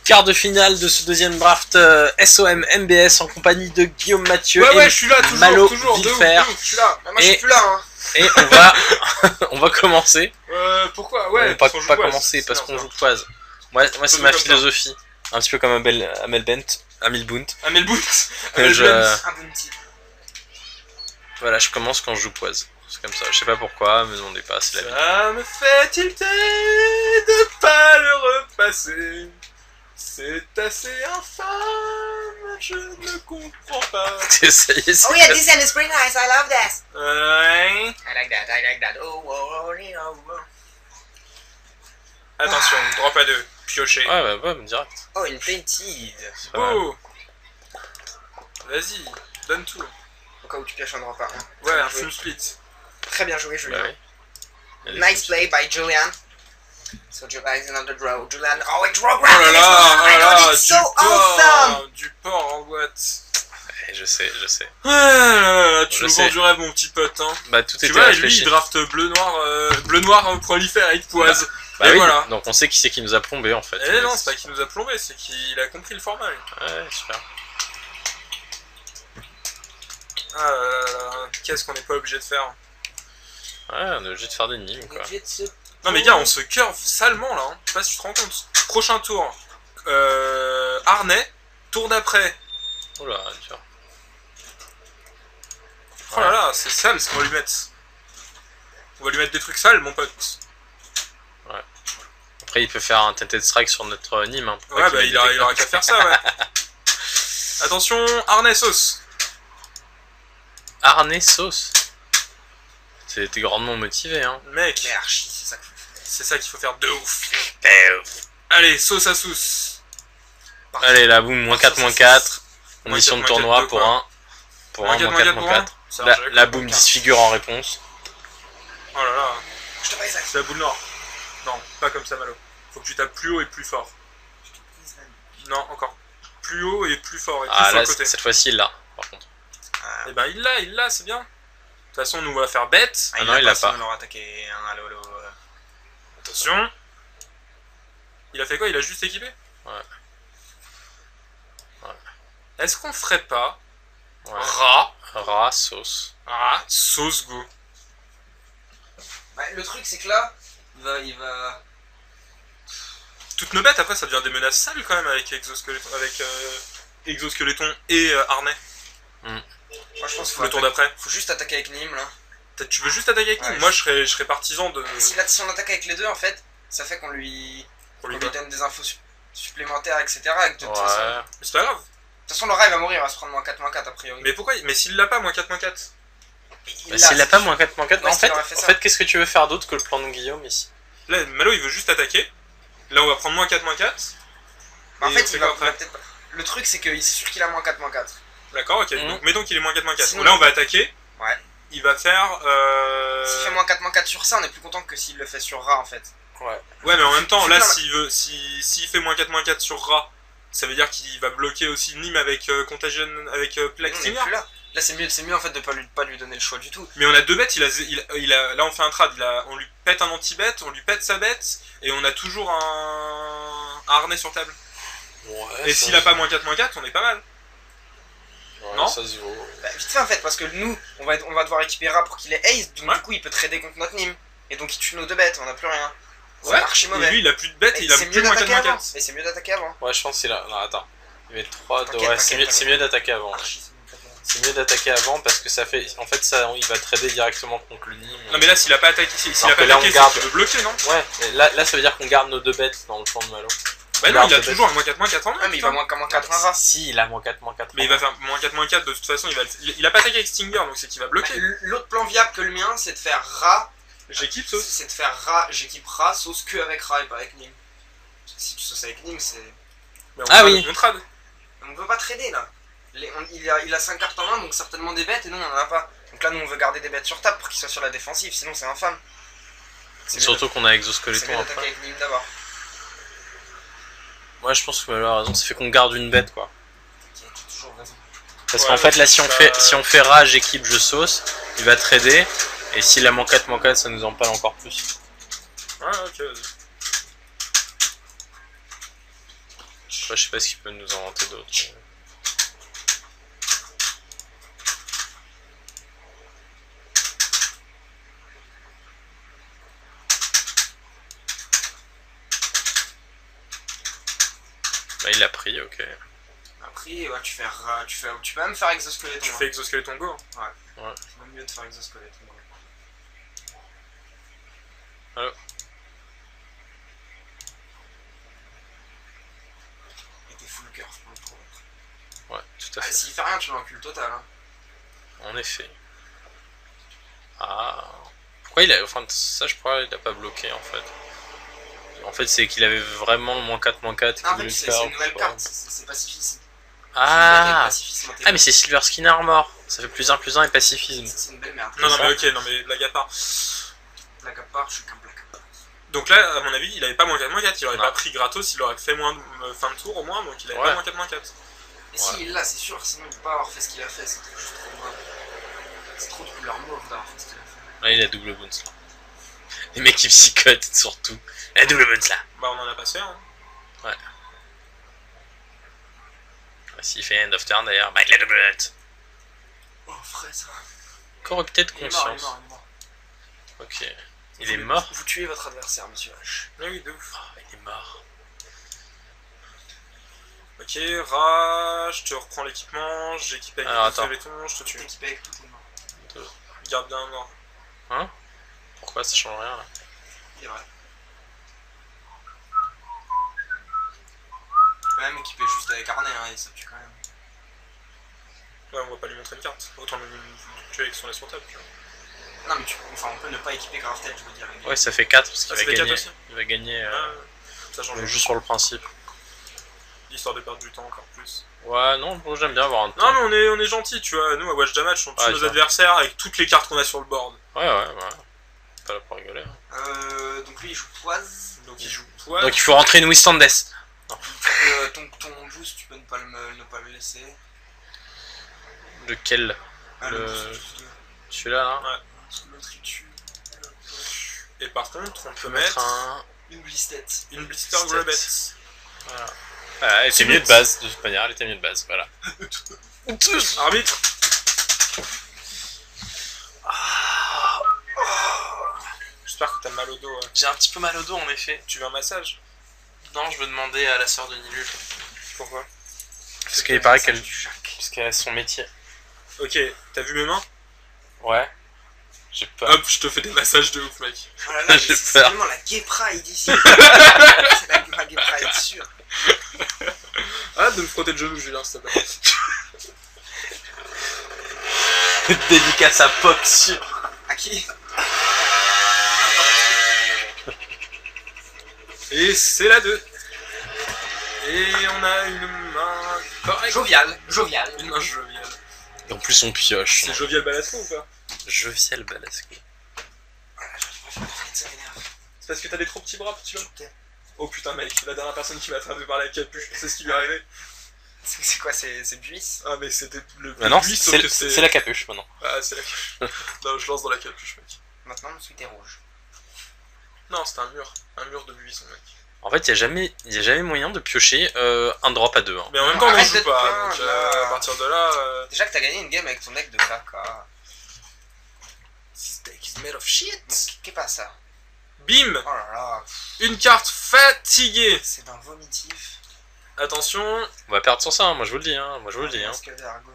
quart de finale de ce deuxième draft SOM MBS en compagnie de Guillaume Mathieu ouais, et je suis là, toujours, Malo toujours, de Villefer. ouf, je suis là. Moi je suis plus là hein. Et on va, on va commencer. Pourquoi? Ouais, On va parce qu'on pas joue commencer parce Sinon, qu'on ça. joue Quaz. Moi c'est Faisons ma comme ça. philosophie. Un petit peu comme Amel Bent, Amil Bunt. Amel Boot. Un bounty. Voilà, je commence quand je joue Quaz. C'est comme ça, je sais pas pourquoi, me demandez pas, c'est la vie. Ça me fait tilter de pas le repasser. C'est assez infâme, je ne comprends pas. Ça y est, c'est Oh yeah, this end is pretty nice, I love that. Ouais. I like that. Oh, oh, oh, oh. Attention, drop à 2, piocher. Ouais, bah, direct. Oh, une painted. C'est pas mal. Oh. Vas-y, donne tout. Au cas où tu pioches un drop à 1. Ouais, un full split. Très bien joué, Julien. Bah oui. Il y a des Nice play by Julian. So Julian is on the draw. Julian, oh, it draw Oh là là, it's so awesome. Du porc en boîte. Ouais, je sais. Ah là là, tu Je nous sais. vends du rêve, mon petit pote. Hein. Bah tout Tu était vois, lui, réfléchi. il draft bleu-noir prolifère avec poise. Bah Et oui, voilà. donc on sait qui c'est qui nous a plombé en fait. Eh non, c'est pas qu'il nous a plombé, c'est qu'il a compris le format. Lui. Ouais, super. Ah là là là, qu'est-ce qu'on n'est pas obligé de faire? Ouais, on est obligé de faire des mimes quoi. Non mais gars, on se curve salement là, hein. Je sais pas si tu te rends compte. Prochain tour, harnais, tour d'après. Oh là, dur. Oh là là, c'est sale ce qu'on va lui mettre. On va lui mettre des trucs sales, mon pote. Après il peut faire un Tented Strike sur notre Nîmes. Hein, Ouais, bah il aura qu'à faire ça, ouais. Attention, harnais sauce. Harnais sauce. T'es grandement motivé hein. Mec, Mais archi, c'est ça qu'il faut faire. c'est ça qu'il faut faire de ouf. Allez, sauce à sauce. Allez la boum, moins 4, moins 4. Moins Mission de 4, moins tournoi 4, pour quoi. 1. Pour 1, moins 4, moins 4. Ça La, marche avec la le boum bon disfigure en réponse. Oh là là, Je te brise. c'est la boule noire. Non, pas comme ça, Malo. Faut que tu tapes plus haut et plus fort. Non, encore. Plus haut et plus fort et plus Ah sur là, le côté. cette fois-ci il l'a par contre. Et ben il l'a, c'est bien. De toute façon, nous on va faire bête. Ah non, il l'a pas. On aura attaqué un allo. Attention. Il a fait quoi? Il a juste équipé? Ouais. Est-ce qu'on ferait pas Ouais. rat, Sauce. sauce go? Bah, le truc c'est que là, il va. Toutes nos bêtes après ça devient des menaces sales quand même avec exosqueleton et harnais. Moi je pense qu'il faut, Le tour d'après. faut juste attaquer avec Nîmes là. Tu veux juste attaquer avec nous? Ouais. Moi je serais partisan de. Si on attaque avec les deux en fait, ça fait qu'on lui donne des infos supplémentaires, etc. Et que de toute façon, Ouais. Mais c'est pas grave. de toute façon, le rat il va mourir, il va se prendre -4 a priori. Mais pourquoi? Mais s'il l'a pas, moins 4, moins 4. Bah, s'il a pas moins 4, moins 4, Ouais, en s'il fait, aurait fait ça. qu'est-ce que tu veux faire d'autre que le plan de Guillaume ici? Là, Malo il veut juste attaquer. Là on va prendre moins 4, moins 4. Bah, en Et fait, on fait il va quoi après peut-être pas. Le truc c'est que c'est sûr qu'il a -4. D'accord, ok. Mhm. Donc, mettons qu'il est moins 4, moins 4. Sinon, Là on va attaquer. Ouais. Il va faire. S'il fait -4 sur ça, on est plus content que s'il le fait sur rat en fait. Ouais. Ouais, mais en même temps, là, Super. s'il fait moins 4 sur rat, ça veut dire qu'il va bloquer aussi Nîmes avec Contagion, avec Plague On est Stinger. plus là. Là c'est mieux en fait de pas lui donner le choix du tout. Mais on a deux bêtes, là on fait un trad, on lui pète un anti-bête, on lui pète sa bête, et on a toujours un harnais sur table. Ouais. Et s'il a pas moins 4, on est pas mal. Ouais, non ça se vaut. Bah, vite fait en fait, parce que nous, on va devoir équiper rat pour qu'il ait ace, donc Ouais. du coup il peut trader contre notre Nîmes. Et donc il tue nos deux bêtes, on a plus rien. C'est Ouais, archi et mauvais. lui il a plus de bêtes, Et il a c'est plus mieux moins 4, d'attaquer moins avant. 4. Mais c'est mieux d'attaquer avant. Ouais, je pense qu'il a. Non, attends. Il met 3 de. T'inquiète, Ouais, t'inquiète, c'est mieux d'attaquer avant. Archi, c'est mieux d'attaquer avant. C'est mieux d'attaquer avant parce que ça fait. En fait, ça, il va trader directement contre le Nîmes. Non mais là s'il a pas attaqué, Alors que là, on c'est garde. qu'il veut bloquer, non? Ouais, mais là, ça veut dire qu'on garde nos deux bêtes dans le plan de Malo. Bah non, garde il a deux toujours un moins 4, en main. Ah mais il va -4 un rat. Si, il a moins 4, moins 4. Mais il va faire moins 4, de toute façon, il a pas attaqué avec Stinger, donc c'est qu'il va bloquer. L'autre plan viable que le mien, c'est de faire rat. J'équipe sauce. C'est de faire rat, j'équipe rat, sauce que avec rat et pas avec Nîmes. Parce que si tu sauces avec Nîmes, c'est. Mais on Ah trad, oui. On trad. On peut pas trader là. Il a 5 cartes en main, donc certainement des bêtes, et nous on en a pas. Donc là, nous on veut garder des bêtes sur table pour qu'il soit sur la défensive, sinon c'est infâme. C'est mieux Surtout qu'on a c'est exoskeleton mieux d'attaquer après. avec Nîmes d'abord. Moi, je pense que Malo a raison, ça fait qu'on garde une bête quoi. Tu as toujours raison. Parce Ouais, qu'en fait, là, ça- si on fait rage, j'équipe, je sauce, il va trader. Et s'il a moins 4, ça nous empale encore plus. Ouais, ok, vas-y. Après, je sais pas ce qu'il peut nous inventer d'autre. Bah, il l'a pris, ok. Après, ouais, tu peux même faire exosquelette. Tu fais exoskeleton go. C'est même mieux de faire exosquelette. Allô. Et t'es full curve pour le tour. Ouais, tout à Ah, fait. s'il fait rien, tu l'encules total. Hein. En effet. Ah. Pourquoi il a. Enfin, ça, je crois qu'il a pas bloqué en fait. En fait, c'est qu'il avait vraiment le -4/-4 Non, en qu'il fait, voulait c'est faire. une nouvelle carte, c'est pacifisme. Ah. Pacifisme Ah, mais c'est Silver Skin Armor. Ça fait +1/+1 et pacifisme. c'est une belle merde. Non, non, ça. mais ok, non, mais blague à part. Black à part, je suis qu'un black à part. Donc là, à mon avis, il avait pas -4/-4, il aurait Non. pas pris gratos, il aurait fait moins de fin de tour au moins, donc il avait Ouais. pas -4/-4. Et si, il l'a, c'est sûr, sinon il peut pas avoir fait ce qu'il a fait, c'est juste trop grave. C'est trop de couleur mauve d'avoir fait ce qu'il a fait. Là, il a double bounce là. Les mecs qui psychotent surtout. La double bounce là. Bah, on en a passé, hein. S'il fait end of turn d'ailleurs, bah il a double bounce. Oh, fraise. Corrupted Il est mort, il est conscience. mort, il est mort. Ok. Il est mort. Vous tuez votre adversaire, monsieur H. Ah oui, de ouf. Oh, il est mort. Ok, je te reprends l'équipement, j'équipe avec Alors, le attends. skeleton, je te tue. T'es équipé avec tout le monde. Garde bien un mort. Hein? Pourquoi ça change rien là? Il est vrai. Tu peux même équiper juste avec Arnais, hein, et ça tue quand même. Ouais, on va pas lui montrer une carte. Autant le tuer avec son laisse sur table, tu vois. Non, mais enfin, on peut ne pas équiper Grafted, je veux dire. Ouais, ça fait 4 parce qu'il Ah, va ça fait 4 gagner. aussi. Il va gagner Ça change juste sur le principe. histoire de perdre du temps encore plus. Ouais, non, bon, j'aime bien avoir un Non, temps. mais on est gentil, tu vois. Nous, à Watch Damage, on tue Ouais, nos ça. adversaires avec toutes les cartes qu'on a sur le board. Ouais. Pas là pour rigoler. Hein. Donc lui, il joue Poise. Donc, il joue poids. Donc il faut rentrer une Wisdom Death. Ton boost, tu peux ne pas le laisser. Lequel? Ah, Le- le boost, Celui-là là? Ouais. parce que l'autre il tue. Et par contre, on On peut peut mettre mettre un. Une Blistet. une Blister Stat. Grabet. Voilà. Ah, elle était mieux de base, de toute manière, elle était mieux de base, voilà. Arbitre. J'espère que t'as mal au dos. Ouais. J'ai un petit peu mal au dos en effet. Tu veux un massage? Non, je veux demander à la sœur de Nilul. Pourquoi? Parce qu'il paraît qu'elle. Du Jacques. Parce qu'elle a son métier. Ok, t'as vu mes mains? Ouais. J'ai peur. Hop, je te fais des massages de ouf, mec. Oh là là, J'ai c'est peur. vraiment la Gay Pride ici. C'est la Gay Pride sûre. Arrête de me frotter le genou, Julien, s'il te plaît. Dédicace à Poc sûr. À qui? Et c'est la 2. Et on a une main correcte. Jovial. Une main joviale. Et en plus on pioche. C'est jovial Balasco ou pas? Jovial Balasco. Ça m'énerve. C'est parce que t'as des trop petits bras, tu vois. Putain. Oh putain, mec, la dernière personne qui m'a attrapé par la capuche, c'est ce qui lui est arrivé. C'est quoi, c'est Buis? Ah, mais c'était le Maintenant, lui, sauf que c'est la capuche maintenant. Ah, c'est la capuche. Non, je lance dans la capuche, mec. Maintenant, le sweat est rouge. Non, c'était un mur de buisson, mec. En fait, il y a jamais moyen de piocher un drop à 2. Hein. Mais en même temps, on Arrête joue d'être pas, plein, donc là. à partir de là. Déjà que t'as gagné une game avec ton deck de caca. This deck is made of shit. Qu'est-ce pas ça? Bim. Oh là là, Une carte fatiguée. c'est d'un vomitif. Attention. On va perdre sur ça, hein, moi je vous le dis. Hein. Moi je vous le dis. Hein. Masque d'Argo.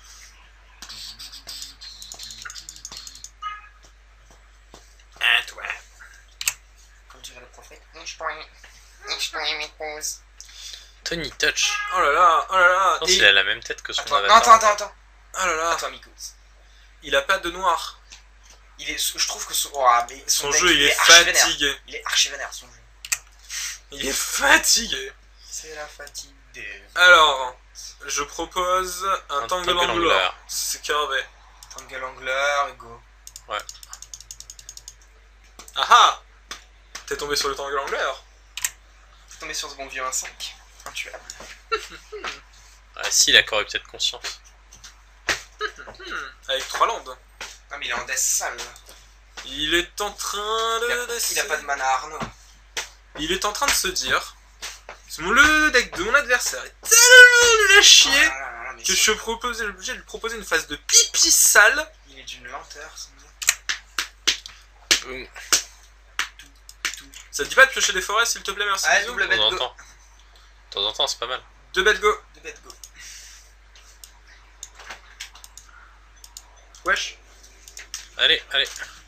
Toi. Comme dirait le prophète. Ich bin mit pause. Tony Touch. Oh là là, oh là là. Je pense Et- qu'il a la même tête que son Attends, non, avatar. attends. Oh là là. Attends, Mikos. Il a pas de noir. Je trouve que mais Son deck, jeu, il est archi vénère. fatigué. Il est archi vénère, son jeu. Il est fatigué. C'est la fatigue des... Alors, je propose un Tangle Tangle Angler. Angler. C'est curvé. Tangle Angler, go. Ah ah. T'es tombé sur le Tangle Angler. T'es tombé sur ce bon vieux 1-5. Intuable. Ah si, il a corrupté de conscience. Avec 3 landes. Ah, mais il est en death sale. Il est en train de... Il a pas de mana Arnaud. Il est en train de se dire Le deck de mon adversaire est tellement nul à chier Oh là là là là, mais que ça, je suis obligé de lui proposer une phase de pipi sale. il est d'une lenteur, ce mec. Ça te dit pas de piocher des forêts s'il te plaît, merci. Ah, bisous. double De bet temps en go. temps. De temps en temps, c'est pas mal. 2 bêtes go. Deux bêtes go. Wesh. Allez, allez.